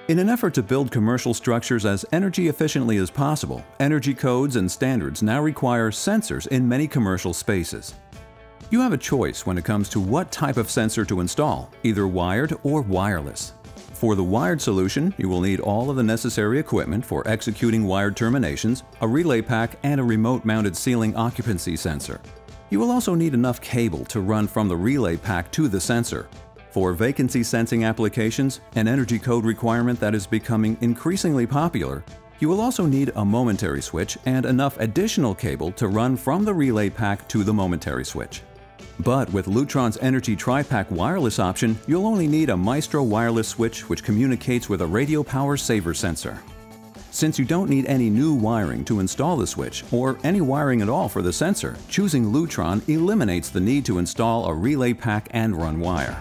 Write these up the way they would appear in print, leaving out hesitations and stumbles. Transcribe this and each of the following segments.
In an effort to build commercial structures as energy efficiently as possible, energy codes and standards now require sensors in many commercial spaces. You have a choice when it comes to what type of sensor to install, either wired or wireless. For the wired solution, you will need all of the necessary equipment for executing wired terminations, a relay pack, and a remote-mounted ceiling occupancy sensor. You will also need enough cable to run from the relay pack to the sensor. For vacancy sensing applications, an energy code requirement that is becoming increasingly popular, you will also need a momentary switch and enough additional cable to run from the relay pack to the momentary switch. But with Lutron's Energi TriPak wireless option, you'll only need a Maestro wireless switch which communicates with a radio power saver sensor. Since you don't need any new wiring to install the switch, or any wiring at all for the sensor, choosing Lutron eliminates the need to install a relay pack and run wire.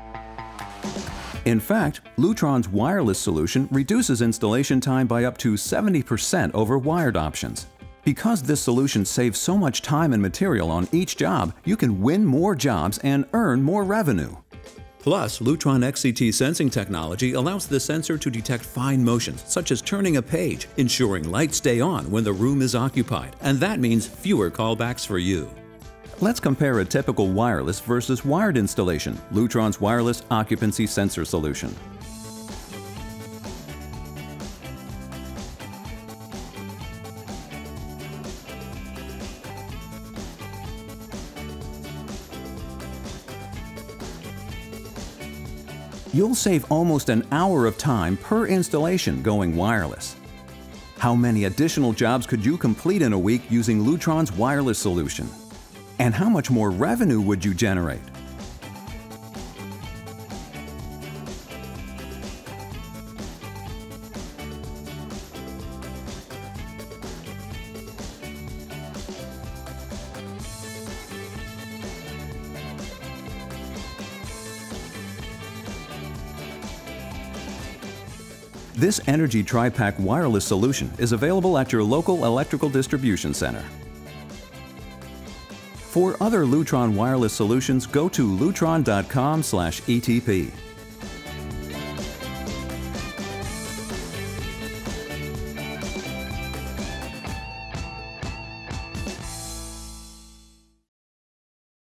In fact, Lutron's wireless solution reduces installation time by up to 70% over wired options. Because this solution saves so much time and material on each job, you can win more jobs and earn more revenue. Plus, Lutron XCT sensing technology allows the sensor to detect fine motions, such as turning a page, ensuring lights stay on when the room is occupied, and that means fewer callbacks for you. Let's compare a typical wireless versus wired installation, Lutron's wireless occupancy sensor solution. You'll save almost an hour of time per installation going wireless. How many additional jobs could you complete in a week using Lutron's wireless solution? And how much more revenue would you generate? This Energi TriPak wireless solution is available at your local electrical distribution center. For other Lutron wireless solutions, go to lutron.com/ETP.